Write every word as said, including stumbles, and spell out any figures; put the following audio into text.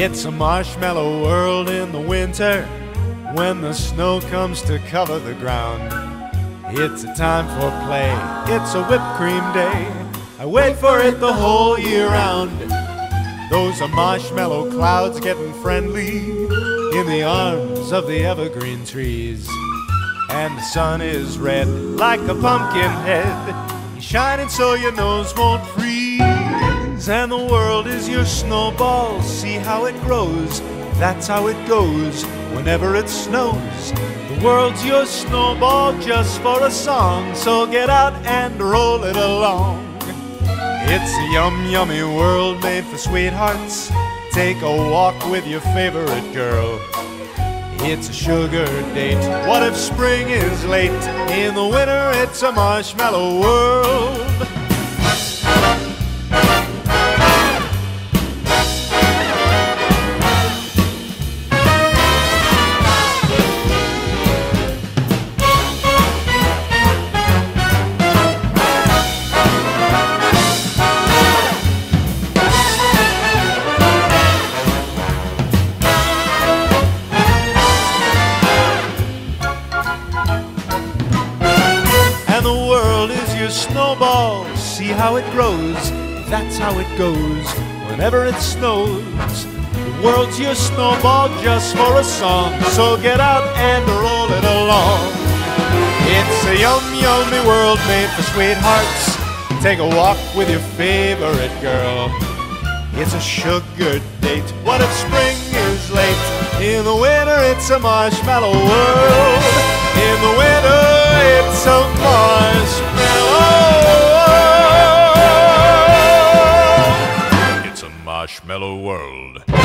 It's a marshmallow world in the winter when the snow comes to cover the ground. It's a time for play, it's a whipped cream day. I wait for it the whole year round. Those are marshmallow clouds getting friendly in the arms of the evergreen trees. And the sun is red like a pumpkin head, shining so your nose won't freeze. And the world is your snowball, see how it grows. That's how it goes whenever it snows. The world's your snowball just for a song, so get out and roll it along. It's a yum yummy world made for sweethearts. Take a walk with your favorite girl. It's a sugar date. What if spring is late? In the winter it's a marshmallow world. The world is your snowball, see how it grows. That's how it goes whenever it snows. The world's your snowball just for a song, so get out and roll it along. It's a yum yummy world made for sweethearts. Take a walk with your favorite girl. It's a sugar date. What if spring is late? In the winter it's a marshmallow world. In the winter it's a marshmallow world. It's a marshmallow world.